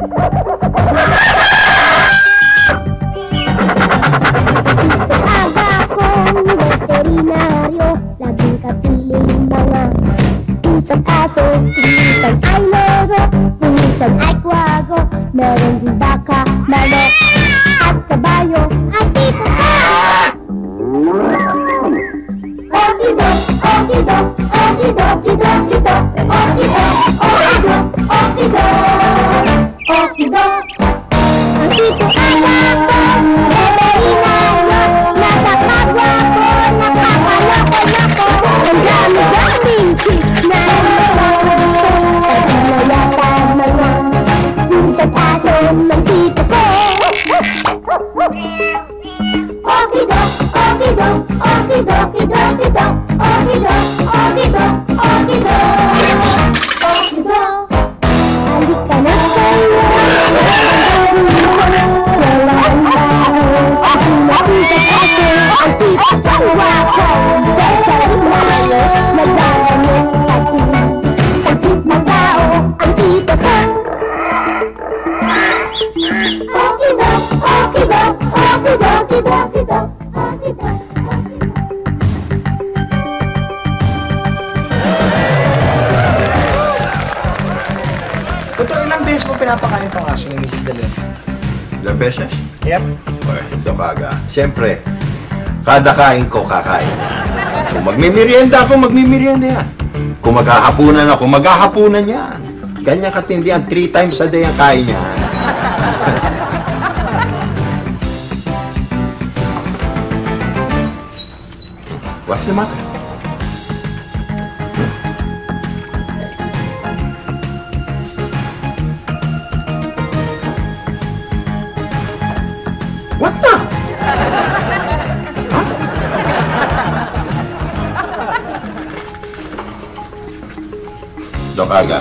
Veterinaryo, laging kapiling mga pusang aso, minsan ay loro, minsan ay kwago, meron din baka, manok, at kabayo, at tito ko! Okidok, okidok, okidok, okidok, okidok, okidok, okidok, okidok. Ang tito ay ako, veterinaryo, nakakagwapo, nakakaloko-loko. Ang dami-daming chicks na nakakagusto, pag-inayatan mga pusat aso ng tito ko. Okidok, okidok, okidok, okidok, okidok, okidok, okidok, okidok. Halika na kayo sa walang tao, pusat aso ang tito ko ako. Veterinaryo, nagdadaming pati, sakit ng tao ang tito ko. Okidok, okidok, okidok, okidok, okidok, okidok. Totoo, ilang beses mo pinapakain tong aso ni Mrs. Dalen? Ilang beses? Yep. Well, ito kaga. Siyempre, kada kain ko, kakain. Kung magmimerienda ako, magmimerienda yan. Kung maghahapunan ako, maghahapunan yan. Ganyan katindi yan. 3 times a day ang kain niya. What's the matter? What now? Huh? Doc Aga,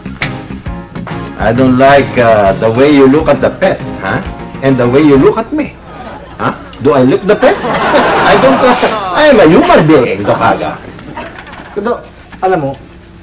I don't like the way you look at the pet, huh? And the way you look at me. Huh? Do I look the pet? I don't. I am a human being, Doc Aga. Pero, alam mo,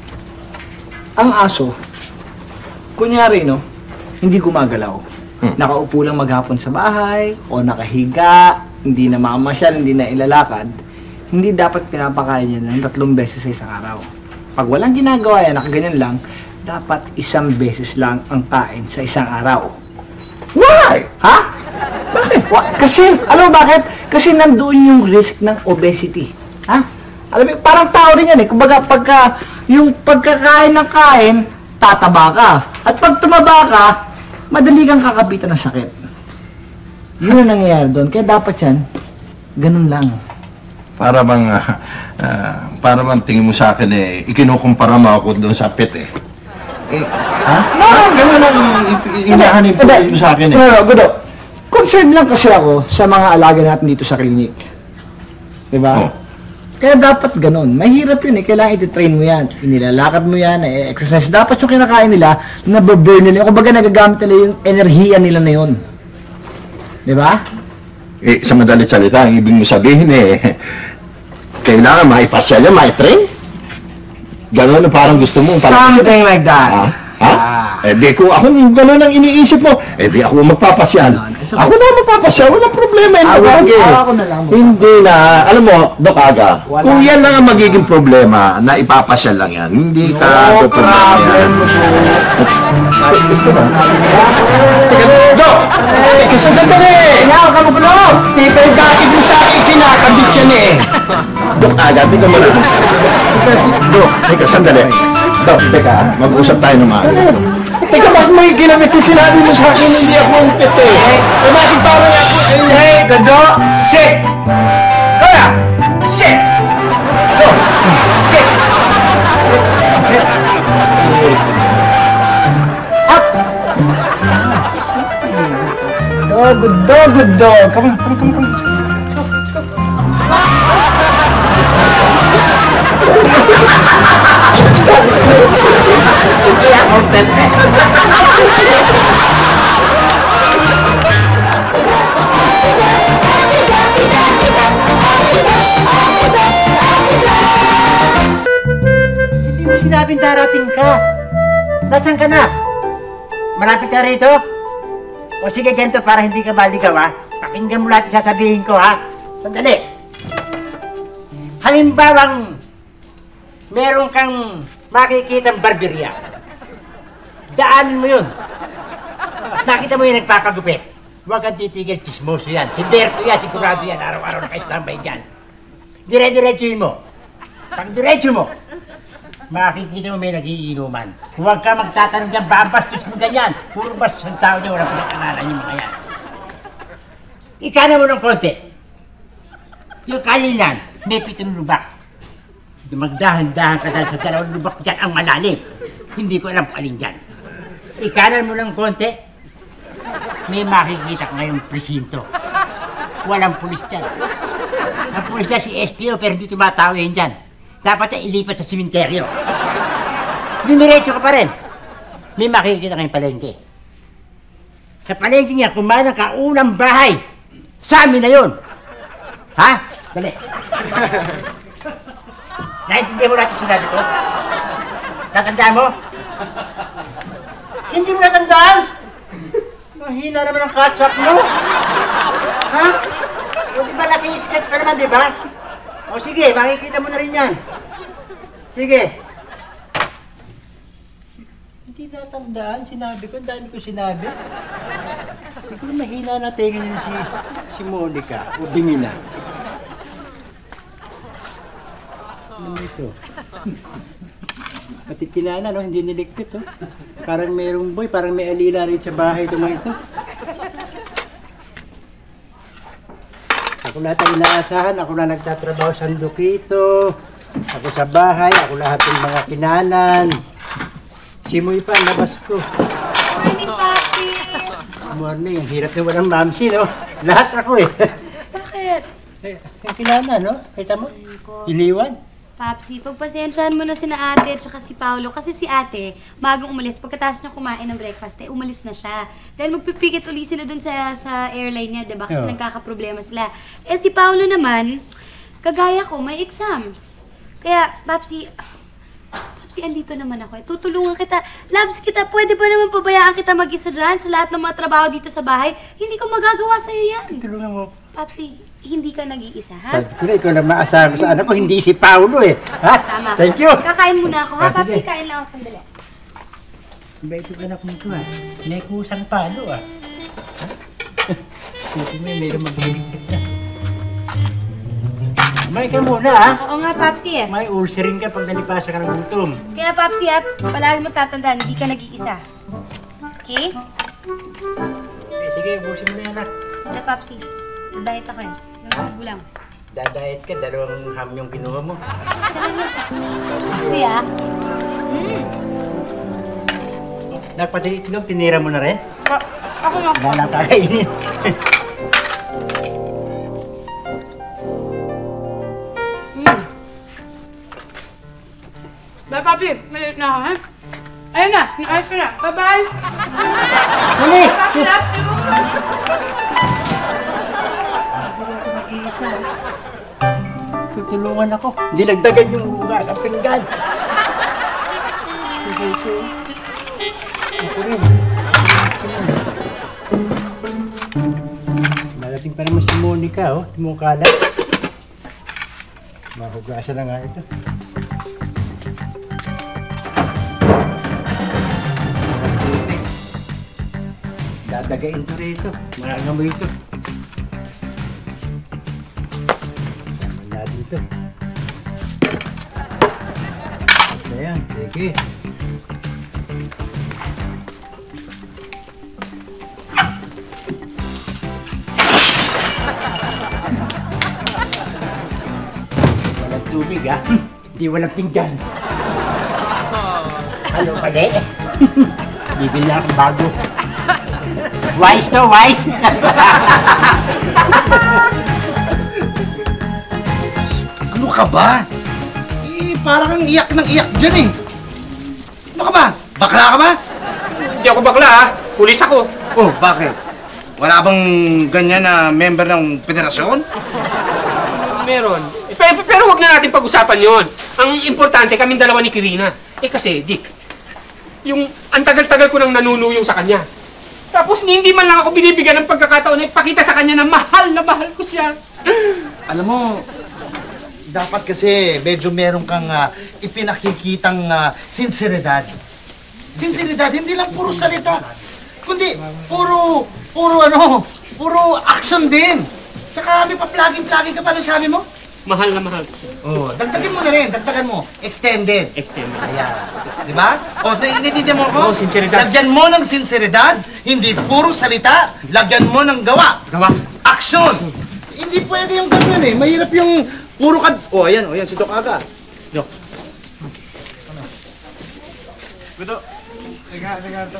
ang aso, kunyari, no, hindi gumagalaw. Nakaupo lang maghapon sa bahay, o nakahiga, hindi na mamamasyal, hindi na ilalakad, hindi dapat pinapakain niya ng 3 beses sa isang araw. Pag walang ginagawa yan, nakaganyan lang, dapat 1 beses lang ang kain sa isang araw. Why? Ha? Bakit? Kasi, alam mo bakit? Kasi nandoon yung risk ng obesity. Ha? Alam mo, parang tao rin yan eh. Kumbaga, yung pagkakain ng kain, tataba ka. At pag tumaba ka, madali kang kakapitan ng sakit. Yun ang nangyayari doon. Kaya dapat yan, ganun lang. Para bang tingin mo sa akin eh, ikinukumpara mo ako doon sa pet eh. Ha? Ganun lang inahanip mo sa akin eh. No, Gudo. Concerned lang kasi ako sa mga alaga natin dito sa klinik. Diba? Oh. Kaya dapat ganun. Mahirap yun eh. Kailangan iti-train mo yan. Inilalakad mo yan, exercise. Dapat yung kinakain nila, nababurn nila. Kumbaga nagagamit nila yung enerhiya nila na yun. Diba? Eh, sa madalit salita, ang ibig mo sabihin eh, kailangan maipasyal yan, maitrain? Ganun na parang gusto mo. Something like that. Ha? Ha? Eh di ko, ako ganun ang iniisip mo. Eh di ako magpapasyal. Ako na magpapasyal, walang problema. Ako na lang. Hindi na, alam mo, Doc Aga, kung yan lang ang magiging problema, na ipapasyal lang yan, hindi ka No problema yan. Gusto mo? Teka, Doc! Teka, sandali! Kaya ka mo, Gudo! Teka, yung bakit mo sa akin kinakabit yan eh? Doc Aga, tingnan mo na. Doc, teka, sandali. Doc, teka, mag-usap tayo ng maaga. Teka, bakit may ginamit yung sinabi mo sa akin hindi ako ang pet eh? Eh, bakit parang ako ay... Hey, Gudo! Sit! Kaya! Sit! Go! Sit! Up! Gudo! Come on. Hindi ako pet eh. Hindi mo sinabing darating ka. Nasaan ka na? Malapit ka rito? O sige, ganito para hindi ka maligaw, ha? Pakinggan mo lahat yung sasabihin ko, ha? Sandali. Halimbawang meron kang makikitang barberya. Daanin mo yun. At nakita mo yung nagpapagupit. Huwag kang titigil, chismoso yan. Si Berto yan, sigurado yan. Araw-araw na kayo standby dyan. Dire-diretsuhin mo. Pag diretso mo, makikita mo may nagiinuman. Huwag ka magtatanong dyan, babastos mo ganyan. Puro bastos ang tao niya, walang pinag-aralan yung mga yan. Ikanan mo ng konti. Yung kalinan, may 7 lubak. Magdahan-dahan ka dahil sa 2 lubak dyan ang malalim. Hindi ko alam kung alin dyan. Ikanan mo ng konti, may makikita ka ngayong presinto. Walang pulis dyan. Ang pulis dyan si SPO pero hindi tumatawa yun dyan. Dapat na ilipat sa simenteryo. Dumiretso ka pa rin. May makikita kayong palengke. Sa palengke niya, kumain ang kaunang bahay. Sa amin na yun. Ha? Dali. Naintindihan mo lahat yung sinabi ko? Tatandaan mo? Hindi mo natandaan? Mahina naman ang catch-up mo. Ha? O di ba nasa sketch pa naman, di ba? O sige, makikita mo na rin yan. Sige. Hindi natandaan, sinabi ko, ang dami ko sinabi. Siguro mahina na tingin niya si Monica, o bingi na. Ano ito? Pati kinana, no? Hindi niligpit, oh. Parang merong boy, parang may alila rin sa bahay ito mga ito. Ako lahat ang inaasahan, ako na nagtatrabaho sa Dukito, ako sa bahay, ako lahat ng mga kinanan. Simoy pa, labas ko. Morning, Papi! Morning, ang hirap na walang mamsi, no? Lahat ako eh. Bakit? Yung kinana, no? Kita mo? Iniwan. Papsi, pagpasensyahan mo na si na ate at saka si Paolo kasi si ate, magang umalis. Pagkatapos niya kumain ng breakfast, umalis na siya. Dahil magpipikit uli sila dun sa airline niya, diba? Kasi nagkakaproblema sila. Eh si Paolo naman, kagaya ko, may exams. Kaya, Papsi, andito naman ako. Tutulungan kita. Labs kita, pwede ba naman pabayaan kita mag-isa dyan sa lahat ng mga trabaho dito sa bahay? Hindi ko magagawa sa'yo yan. Tutulungan mo. Papsi, hindi ka nag-iisa, ha? Sabi ko na, ikaw lang maasahan ko sa anak ko, hindi si Paolo eh. Ha? Tama. Thank you. Kakain muna ako, ha? Sige. Papsi, kain lang ako sandali. Ba ito anak mo ito, ha? May kusang palo, ha? Kasi mayroong maghiligpit na. Kumain ka muna, ha? Oo nga, Papsi, eh. May ulcering ka pag nalipasa ka ng gutom. Kaya, Papsi, at palagi mo tatandaan, hindi ka nag-iisa. Okay? Sige, ubusin mo na yan, anak. Sa Papsi, diet ako eh. Ilang lang. Dadayet ka, 2 ham yung kinuha mo. Isa lang yan, Papsi. Papsi, ha? Nagpatilitlog, tinira mo na rin? Ako nga. Wala lang kakainin. Bye, Papsi. Malit na ako, ha? Ayun na, naayos ko na. Bye-bye! Dali! Papsi, love you! Mag-iisa. Tutulungan ako. Dinagdagan yung hugas ang pinggan. Ako rin. Nalating pa naman si Monica, oh. Mukha lang. Mahugasan na nga ito. Dadagain to rito. Marangamoy ito. Naman natin ito. Ayan, sige. Walang tubig, ha? Hindi walang pinggan. Ano pala? Bibili na akong bago. Wise to, wise! Ano ka ba? Eh, parang kang iyak ng iyak dyan eh. Ano ka ba? Bakla ka ba? Hindi ako bakla, ha? Pulis ako. Oh, bakit? Wala bang ganyan na member ng federasyon? Meron. Pero wag na natin pag-usapan yon. Ang importante, kaming dalawa ni Kirina. Eh kasi, Dick, Yung ang tagal-tagal ko nang nanunuyong sa kanya. Tapos hindi man lang ako binibigyan ng pagkakataon na ipakita sa kanya na mahal ko siya. Alam mo, dapat kasi medyo meron kang ipinakikitang sinseridad. Sinseridad, hindi lang puro salita. Kundi, puro action din. Tsaka may pa-plugin-plugin ka pa ng sabi mo. Mahal na mahal ko siya. Oh, dagdagan mo na rin, dagdagan mo. Extended. Extended. Ayan. Di ba? O, naiintindihan mo ko? Oo, sinseridad. Lagyan mo ng sinseridad, hindi puro salita. Lagyan mo ng gawa. Gawa. Action! Hindi pwede yung ganyan eh. Mahirap yung puro ayan, si Doc Aga. Dok. Gusto. Teka to.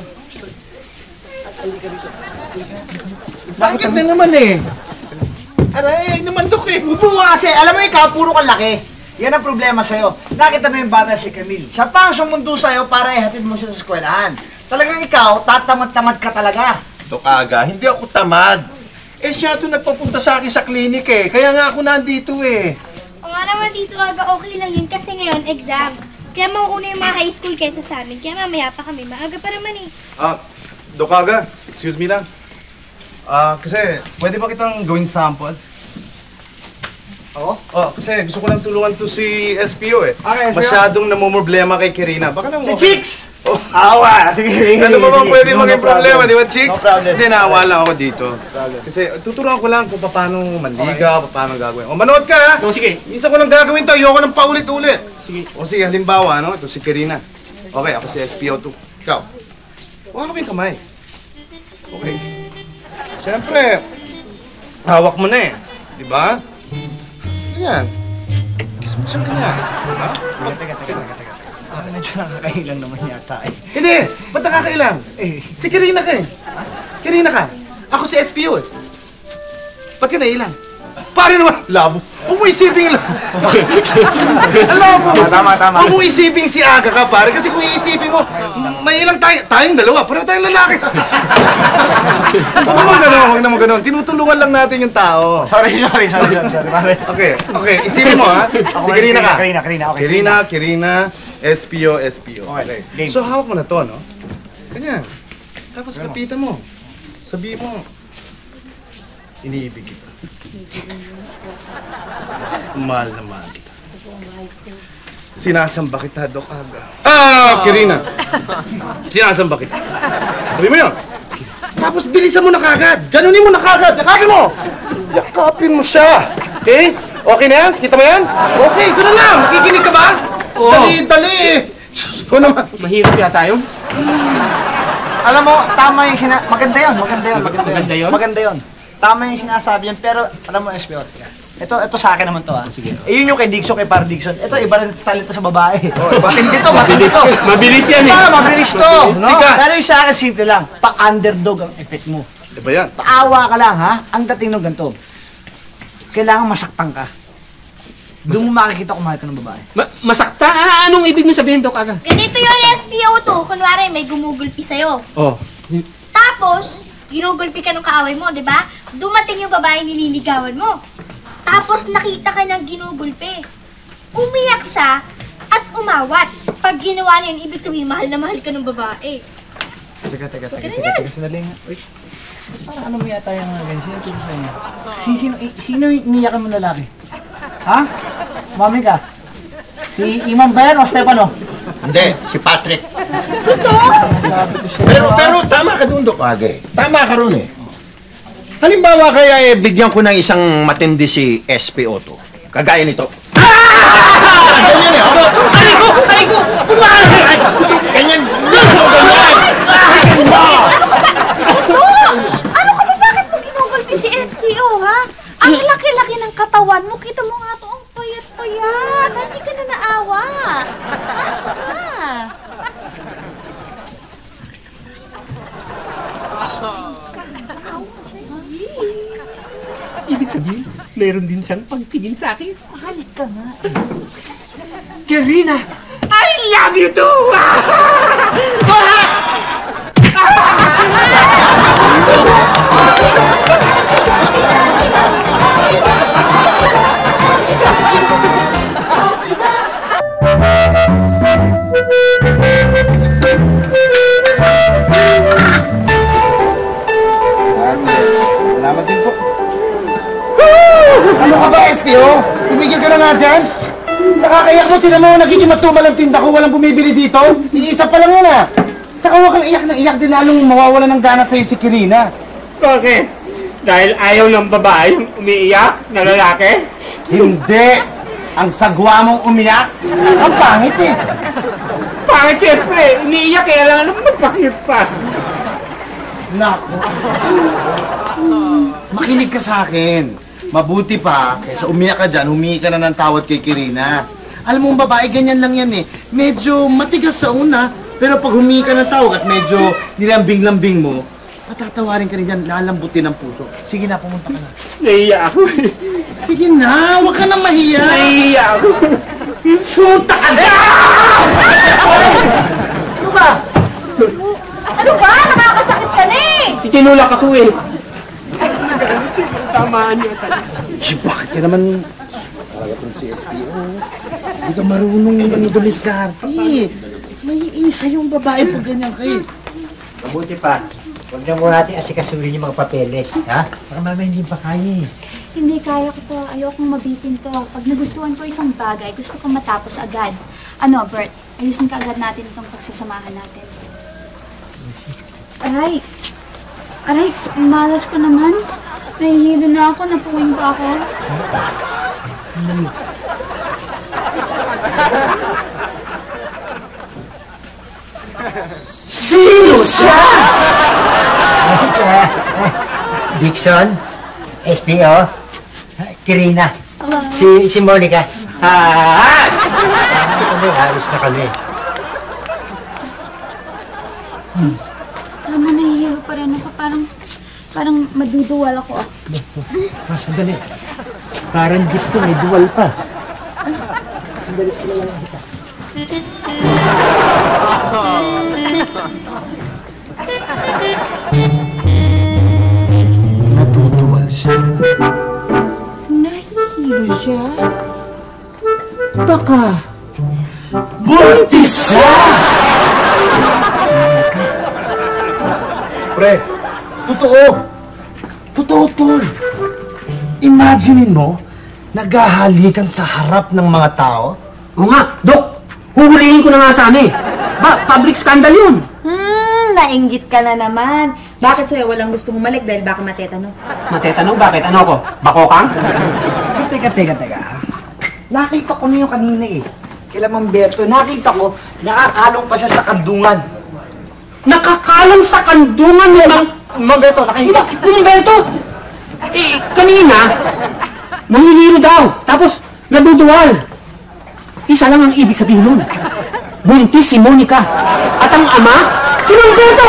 Bakit na naman eh? Aray, naman Doc eh. Upo nga kasi, alam mo ikaw, puro kang laki. Yan ang problema sa'yo. Nakita mo yung bata si Camille. Siya pa ang sumundo sa'yo para ihatid mo siya sa eskwelahan. Talagang ikaw, tatamad-tamad ka talaga. Doc Aga, hindi ako tamad. Eh siya ito nagpapunta sa akin sa klinik eh. Kaya nga ako nandito eh. O nga naman dito aga, okay lang yun kasi ngayon exams. Kaya mauuna yung mga high school kaysa sa amin. Kaya mamaya pa kami, maaga pa naman eh. Doc Aga, excuse me lang. Kasi pwede ba kitang gawing sample? Oo? Kasi gusto ko lang tulungan to si SPO eh. Okay, SPO. Masyadong namumroblema kay Kirina. Baka lang Si okay. Chicks! Oh. Awa! Sige. Ano ba bang pwede maging problema, di ba, No Chicks? problem. Hindi, naawa lang ako dito. Kasi tuturuan ko lang kung paano manligaw, paano gagawin. O, manood ka ha! So, sige. Minsan ko lang gagawin to, ayoko nang paulit-ulit. Sige. O sige, halimbawa, ano? Ito si Kirina. Okay, ako si SPO2. Ikaw. Huwag mo yung kamay. Okay. Siyempre, hawak mo na eh. Di ba? Ganyan. Kiss mo siyang ganyan. Diba? Teka. Medyo nakakailang naman yata eh. Hindi! Ba't nakakailang? Si Kirina ka eh. Kirina ka. Ako si SPO eh. Ba't ka nailang? Pare naman! Labo. Huwag mo isipin yung labo. Tama. Huwag mo isipin si Aga ka, pare. Kasi kung iisipin mo, may ilang tayong dalawa. Pareho tayong lalaki. Huwag naman ganun. Tinutulungan lang natin yung tao. Sorry, pare. Okay. Isipin mo ha. Si Kirina ka. Kirina, okay. Kirina, SPO. Okay, game. So hawak mo na to, no? Ganyan. Tapos kapitan mo. Sabihin mo, iniibig kita. Mahal na mahal kita. Sinasamba kita, Doc Aga. Kirina. Sinasamba kita. Sabi mo yun. Tapos bilisan mo na kagad. Ganunin mo na kagad. Yakapin mo. Yakapin mo siya. Okay? Okay na yan? Kita mo yan? Okay, gano'n lang. Nakikinig ka ba? Oo. Dali. Ikaw naman. Mahirap yata yun. Alam mo, tama yung maganda yun. Maganda yun. Tama yung sinasabi yan, pero alam mo, SPO, ito sa akin naman to Sige. Yun yung kay Dixon, kay Par Dixon. Ito, iba rin style ito sa babae. Matindi to. Mabilis yan eh. Mabilis to. No? Tigas. Pero yung sa akin, simple lang. Pa-underdog ang effect mo. Diba yan? Paawa ka lang, ha? Ang dating ng ganito. Kailangan masaktan ka. Doon mo makikita kung mahal ka ng babae. Masakta? Anong ibig mo sabihin, Doc Aga? Ganito yung SPO2. Kunwari, may gumugulpi sa'yo. Oh. Tapos, ginugulpi ka ng kaaway mo, di ba? Dumating yung babae nililigawan mo. Tapos, nakita ka ng ginugulpi. Umiyak siya at umawat. Pag ginawa niya yun, ibig sabihin, mahal na mahal ka ng babae. Teka. Ganyan. Sandali nga. Uy. Parang ano mo yata yung ganyan. Sino tuto sa inyo? Sino iniyakan mo lalaki? Ha? Mami ka? Si Iman ba yan o Stefano? Hindi, si Patrick. Sabi ko siya. Pero tama ka doon, Doc Aga eh. Tama ka ron eh. Halimbawa kaya bigyan ko ng isang matindi si SPO2. Kagaya nito. Ganyan eh. Aray ko! Kumahal! Ganyan. Ano ka ba? Bakit mo ginugulpi si SPO, ha? Ang laki-laki ng katawan mo. Kita mo nga to, ang payat-payat. Hindi ka na naawa. Ano ka ba? Ibig sabihin, meron din siyang pagtingin sa akin. Mahal ka nga. Karina, I love you too! nga dyan. Sa kakayak mo, tinan mo, nagiging matumal ang tinda ko, walang bumibili dito. Iisa pa lang yun ah. Tsaka huwag kang iyak na iyak din lalong mawawala ng gana sa'yo si Kirina. Bakit? Dahil ayaw ng babae yung umiiyak na lalaki? Hindi! Ang sagwa mong umiyak, ang pangit eh. Pangit siyempre, iniiyak kaya lang naman magpakit pa. Naku. Makinig ka sa akin. Mabuti pa, kaysa umiyak ka dyan, humingi ka na ng tawad kay Kirina. Alam mo, babae, ganyan lang yan eh. Medyo matigas sa una, pero pag humingi ka ng tawad at medyo nilambing-lambing mo, patatawarin ka rin dyan, lalambutin ang puso. Sige na, pumunta ka na. Naiiyak ako. Sige na, huwag ka na mahiya. Naiiyak ako. Pumunta ka na! Ano ba? Ano ba? Nakakasakit ka na eh! Tinulak ako eh. Tamaan niyo talaga. Bakit ka naman... Talaga itong si SPO. Hindi ka marunong dumiskarte. May isa yung babae pag ganyan kayo. Mabuti pa. Huwag na muna natin asikasurin yung mga papeles, ha? Baka mamaya hindi pa kaya eh. Hindi kaya ko to. Ayokong mabitin to. Pag nagustuhan ko isang bagay, gusto kong matapos agad. Ano, Bert? Ayusin ka agad natin itong pagsasamahan natin. Aray! Aray, malas ko naman. Nahihilo na ako, napuwing pa ako. Sino siya? Dixon, SPO, Kirina, si Monica. Kami, halos na kami. Alam mo, nahihilo pa rin ako. Parang maduduwal ako. Sandali. Parang gift ko, may duwal pa. Sandali, lang kita. Natutuwal siya. Nahihilo siya? Baka buntis siya! Pre, totoo. Totoo, tol. Imaginin mo, naghahalikan sa harap ng mga tao. Oo nga, Dok. Huhulihin ko na nga sana eh. Public scandal yun. Nainggit ka na naman. Bakit sa'yo walang gusto humalik dahil baka matetanong? Matetanong, bakit? Ano ako? Bakokang? Teka. Nakita ko niyo kanina eh. Kila Mamberto, nakita ko, nakakalong pa siya sa kandungan. Nakakalong sa kandungan ni Mamberto, nakita. Mamberto! Eh, kanina, nangihiro daw. Tapos, naduduwal. Isa lang ang ibig sabihin nun. Buntis si Monica. At ang ama, si Mamberto!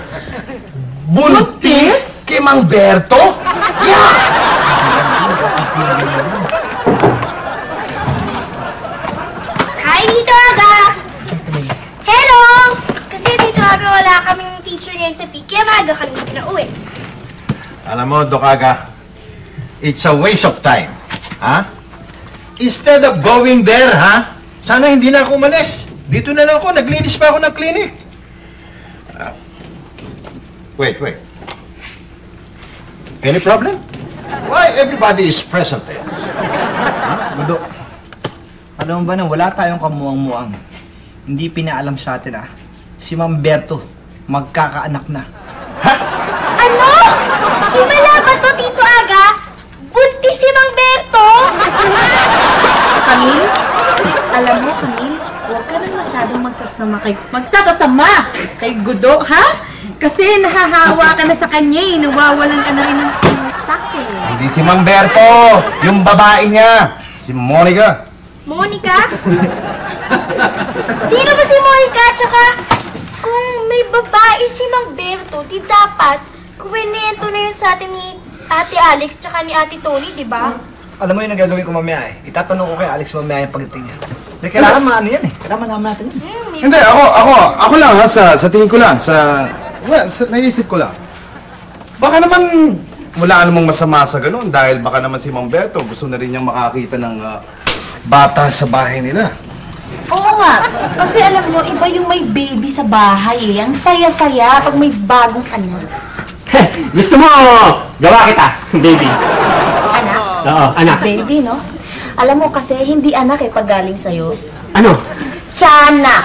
Buntis? Kay Mang Berto? Yeah! Hi, Tito Aga! Hello! Kasi Tito Aga, wala kaming teacher ngayon sa PIC, kaya maaga kami pinauwi. Alam mo, Dokaga, it's a waste of time. Ha? Instead of going there, ha? Sana hindi na ako umalis. Dito na lang ako, naglinis pa ako ng clinic. Wait. Any problem? Why everybody is present there? Budo, alam mo ba na wala tayong kamuang-muang. Hindi pinaalam sa atin si Mamberto, magkakaanak na. Ano? Himala ba to, Tito Aga? Buntis si Mang Berto? Camille? Alam mo, Camille, huwag ka nang masyadong magsasasama kay Gudo, ha? Kasi nahahawa ka na sa kanya eh. Nawawalan ka na rin ng utak eh. Hindi si Mang Berto, yung babae niya, si Monica. Monica? Sino ba si Monica? Tsaka, kung may babae si Mang Berto, di dapat kuwento na yun sa atin ni Ate Alex tsaka ni Ate Tony, di ba? Alam mo yung gagawin ko mamaya eh. Itatanong ko kay Alex mamaya yung pagdating niya. Kailangan maano yan eh. Kailangan malaman natin yan. Hindi, ako lang ha, sa tingin ko lang, naisip ko lang. Baka naman wala namang masama sa ganun dahil baka naman si Mang Berto gusto na rin niyang makakita ng bata sa bahay nila. Oo nga. Kasi alam mo, iba yung may baby sa bahay eh. Ang saya-saya pag may bagong anak. Gusto mo, gawa kita, baby. Anak? Oo, anak. Baby, no? Alam mo kasi, hindi anak eh pag galing sa'yo. Ano? Tiyanak!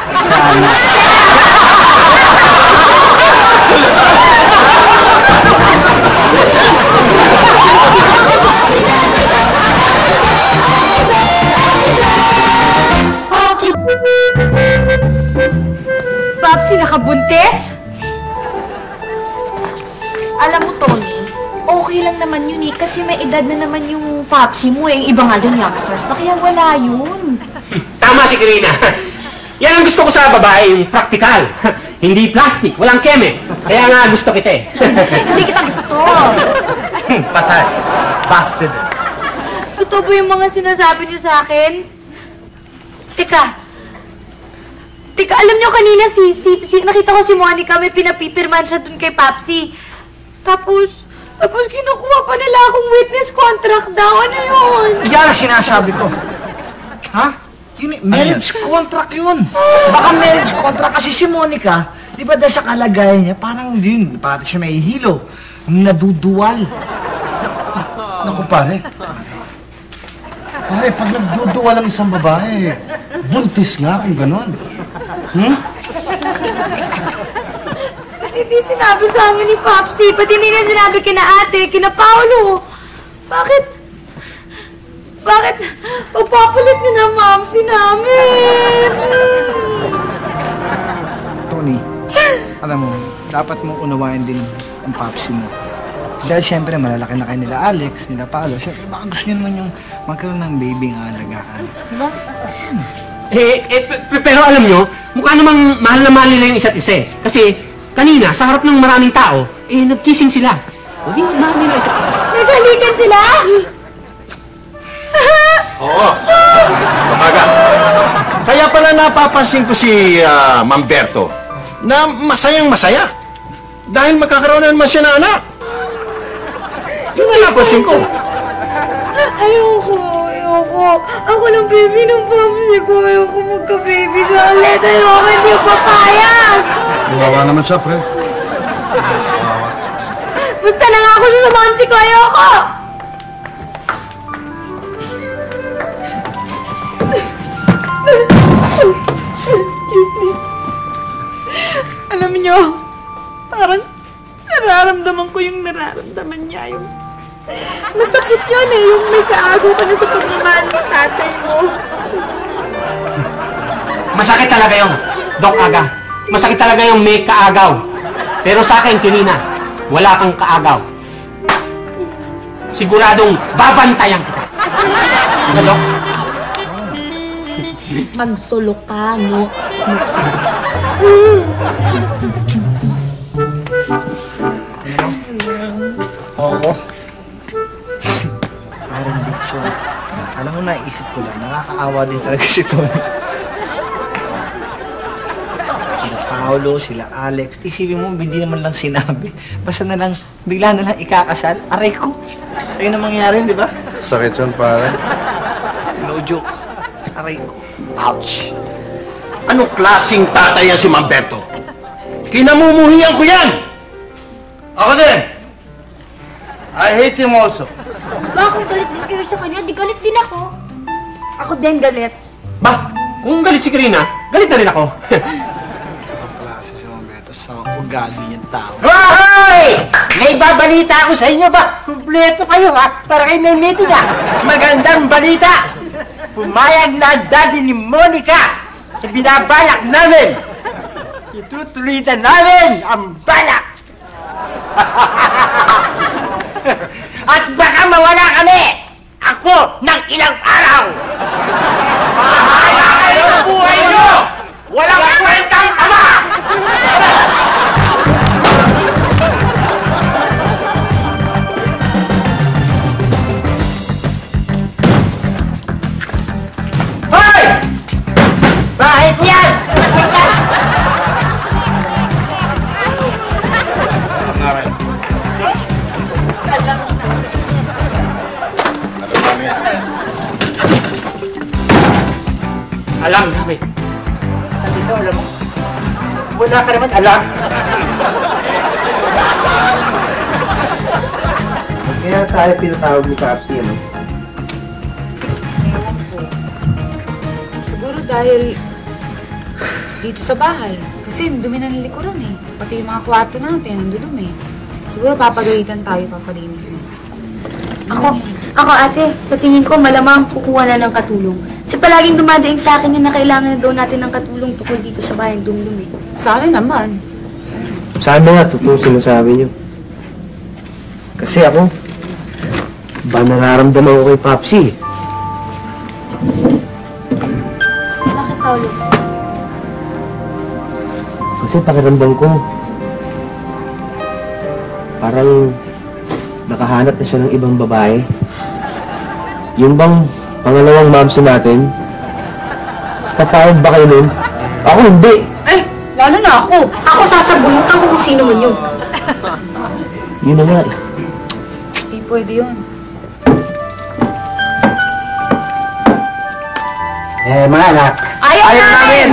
Papsi, nakabuntis? Alam mo, Tony, okay lang naman yun eh. Kasi may edad na naman yung Papsi mo eh. Yung iba nga dyan youngsters pa, kaya wala yun. Tama si Karina. Yan ang gusto ko sa babae, yung practical. Hindi plastic, walang keme. Kaya nga gusto kita eh. Hindi kita gusto. Patay. Busted. Totoo ba yung mga sinasabi niyo sa akin? Teka, alam niyo kanina nakita ko si Monica, may pinapipirman siya dun kay Papsi. Tapos kinukuha pa nila akong witness contract daw. Ano yun? Yan ang sinasabi ko. Ha? Marriage contract yun. Baka marriage contract kasi si Monica, di ba dahil sa kalagayan niya, parang din, pati siya nahihilo. Naduduwal. Naku pare. Pare, pag nagduduwal ang isang babae, buntis nga kung ganon. Ba't hindi sinabi sa amin ni Papsi? Ba't hindi niya sinabi kina ate, kina Paolo? Bakit pagpapalit niya na mamsi namin? Tony, alam mo, dapat mong unawain din ang Papsi mo. Dahil siyempre, malalaki na kayo nila Alex, nila Paolo. Siyempre, baka gusto niyo naman yung magkaroon ng baby ang alagaan. Diba? Pero alam nyo, mukha namang mahal na mahal nila yung isa't isa eh. Kasi kanina, sa harap ng maraming tao, nag-kissing sila. O di, mahal nila isa't isa. Naghalikan sila? Oo. Kamaga. Kaya pala napapansin ko si Mamberto na masayang masaya. Dahil magkakaroon na naman siya na anak. Yun na napansin ko. Ayoko. Ako ng baby ng Papsi ko. Ayoko magka-baby siya ulit. Ayoko, hindi ko papayag. Kawawa naman siya, pre. Basta nangako siya sa Mamsi ko. Ayoko! Excuse me. Alam niyo, parang nararamdaman ko yung nararamdaman niya. Yung masakit yun eh, yung may kaagaw ka na sa pagmamahal ng tatay mo. Masakit talaga yung, Doc Aga. Masakit talaga yung may kaagaw. Pero sa akin, Kirina, wala kang kaagaw. Siguradong babantayan kita. Ano, Doc? Magsulok ka, no? Magsulok. Oo. Parang diksyon. Alam mo, naisip ko lang, nakakaawa din talaga si Tony. Sila Paolo, sila Alex, isipin mo, hindi naman lang sinabi. Basta na lang, bigla na lang ikakasal. Aray ko! Sa'yo na mangyari, di ba? Sakit yun, pare. No joke. Aray ko. Ouch! Anong klaseng tatay yan si Mamberto? Kinamumuhian ko yan! Ako din! I hate him also. Bakit galit din kayo sa kanya? Di galit din ako. Ako din galit. Ba, kung galit si Kirina, galit na rin ako. Klase si Mamberto sa ugali niyang tao. Hoy! May babalita ako sa inyo ba? Kumpleto kayo ha? Para kayo may meeting ha? Magandang balita! Pumayag na ang daddy ni Monica sa binabalak namin! Itutulitan namin ang balak! At baka mawala kami! Ako ng ilang araw! Mahala kayo sa buhay nyo! Walang kwentang ama! Hoy! Bahay ko yan! Alam namin. Dito, alam mo, wala ka naman alam. Kaya tayo pinatawag ni Papsi, ano? dahil dito sa bahay. Kasi dumi na ng likuran eh. Pati yung mga kwarto natin, nandudumi. Siguro papagalitan tayo, papalinis na. Ako ate, sa tingin ko malamang kukuha na ng katulong. Kasi palaging dumadaing sa akin na kailangan na daw natin ng katulong tukol dito sa bahay ng dumdumi. Sa akin naman. Sana nga, totoo sinasabi niyo. Kasi ako, ba nararamdaman ko kay Papsi? Bakit, Paolo? Kasi pakiramdam ko, parang nakahanap na siya ng ibang babae. Yung bang pangalawang mamsi natin, papayag ba kayo nun? Ako hindi. Eh, lalo na ako. Ako sasabunutan ko kung sino man yun. Yun na nga eh. Hindi pwede yun. Mga anak. Ayaw namin!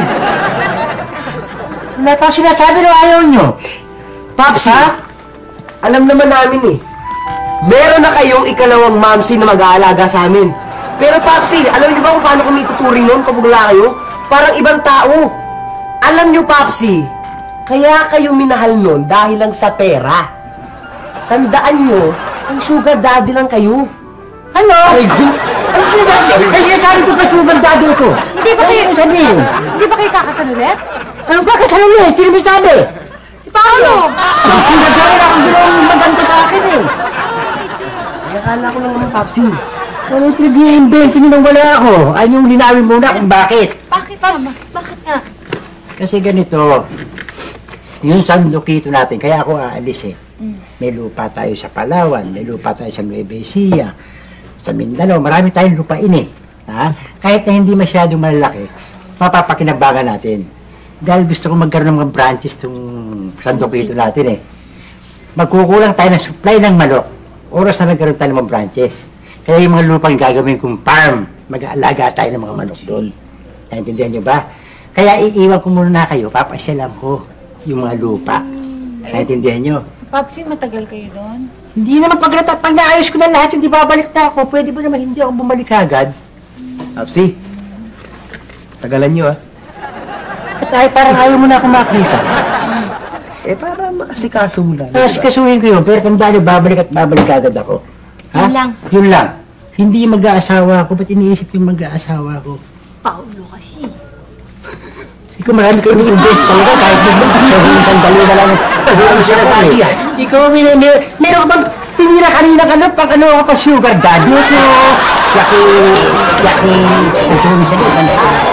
Wala pa sinasabi na ayaw nyo. Papsi, alam naman namin eh. Meron na kayong ikalawang mamsi na mag-aalaga sa amin. Pero Papsi, alam niyo ba kung paano kami tuturing nun kapag wala kayo? Parang ibang tao. Alam niyo, Papsi, kaya kayo minahal nun dahil lang sa pera. Tandaan niyo, ang sugar daddy lang kayo. Ano? Ay, Ay, sabi ko pa sugar daddy ko. Hindi ba kayo... Ano sabihin? Hindi ba kayo kakasal ulit? Anong kakasal ulit? Sino may sabi? Si Paolo! Sinasabi na akong ginawang maganda sa akin eh. Ay, akala ko lang naman, Papsi. Ano yung pinag-i-invento nyo nang wala ako? Ay yung linawin muna kung bakit. Bakit naman? Bakit nga? Kasi ganito, yung sandukito natin, kaya ako aalis eh. May lupa tayo sa Palawan, may lupa tayo sa Nueva Ecija, sa Mindanao, marami tayong lupain eh. Ha? Kahit na hindi masyadong malaki, mapapakinabangan natin. Dahil gusto ko magkaroon ng mga branches itong sandukito natin eh. Magkukulang tayo ng supply ng manok. Oras na nagkaroon tayo ng mga branches. Kaya yung mga lupang gagawin kong farm, mag-aalaga tayo ng mga manok doon. Naintindihan nyo ba? Kaya iiwan ko muna kayo, papasyalan ko yung mga lupa. Naintindihan nyo? Papsi, matagal kayo doon? Hindi naman pag naayos ko na lahat, hindi babalik na ako. Pwede ba naman hindi ako bumalik agad? Papsi, tagalan niyo ah. At ay parang ayaw mo na ako makita. Eh, para makasikaso mo lang. Kaya sikasuhin ko yun, pero tandaan nyo, babalik at babalik agad ako. Ha? Yun lang. Yun lang. Hindi mag-aasawa ako. Ba't iniisip yung mag-aasawa ko? Paolo kasi. Hindi ko marami kayo ni-invent talaga kahit yung sandali na lang. Ano sinasabi ah? Ikaw, meron ka bang tinira kanina ka na pang ano ka pa sugar daddy ko? Yaki, ito yung isa doon.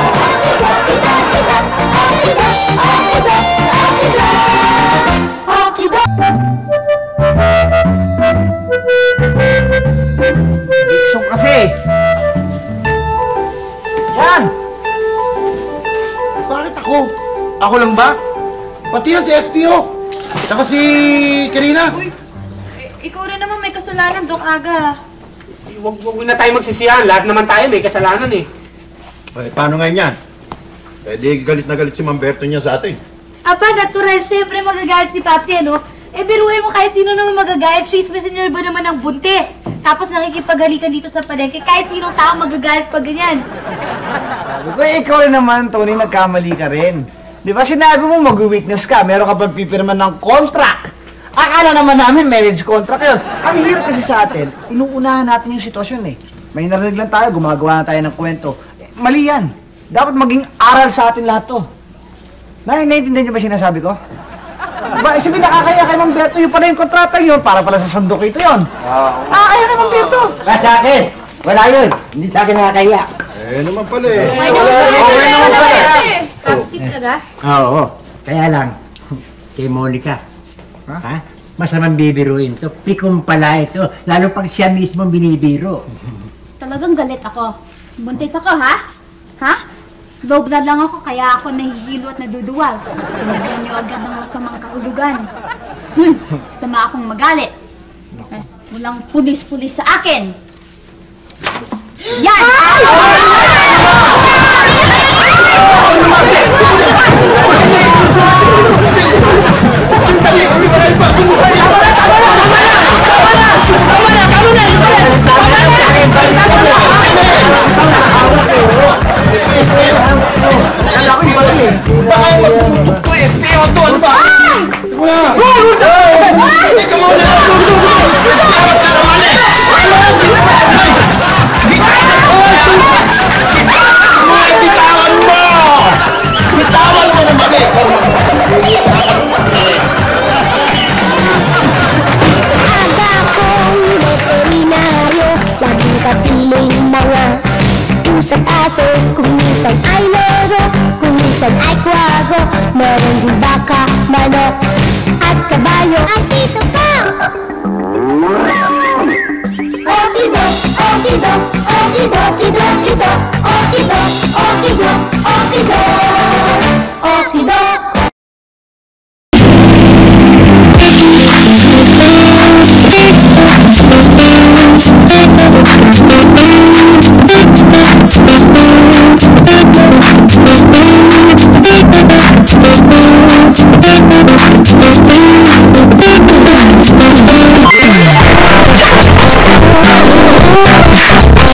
Dixon kasi. Yan! Bakit ako? Ako lang ba? Pati yan si SPO. Tsaka si Karina. Ikaw rin naman may kasalanan, Dok Aga. Huwag na tayo magsisiyahan. Lahat naman tayo may kasalanan eh. Eh, paano ngayon yan? Pwede galit na galit si Mamberto niya sa atin. Aba, natural. Siyempre magagalit si Papsi, ano? Eh, biruin mo kahit sino naman magagalit. Chismis niyo ba naman ng buntis? Tapos nakikipaghalikan dito sa palengke. Kahit sinong tao magagalit pag ganyan. Sabi ko, ikaw rin naman, Tony, nagkamali ka rin. Di ba sinabi mo mag-weakness ka, meron ka pang pipirman ng contract. Akala naman namin marriage contract yun. Ang hirap kasi sa atin, inuunahan natin yung sitwasyon eh. May narinig lang tayo, gumagawa na tayo ng kwento. Eh, mali yan. Dapat maging aral sa atin lahat to. Naiintindihan niyo ba sinasabi ko? Ba, sabi nakakaya kay Mamberto yung pala yung kontrata yun, para pala sa sandukito yun. Nakakaya kay Mamberto. Sa akin, wala yun. Hindi sa akin nakakaya. Eh, naman pala eh. Papsi talaga? Oo. Kaya lang, kay Monica. Ha? Masamang bibiruin to. Pikum pala ito. Lalo pag siya mismo binibiro. Talagang galit ako. Buntis ako, ha? Ha? Low blood lang ako, kaya ako nahihilo at naduduwal. Pinagyan niyo agad ng masamang kahulugan. Sama akong magalit. Mas walang pulis-pulis sa akin. Yan! Teka muna! Tawag ka naman eh! Bitawan mo! Bitawan mo naman eh! Aga kong veterinaryo, laging kapiling mga pusat aso. Kung minsan ay loro, kung minsan ay kwago. Meron din baka, manok, at kabayo. At dito ka! Okidok, okidok, okidok, okidok, okidok, okidok.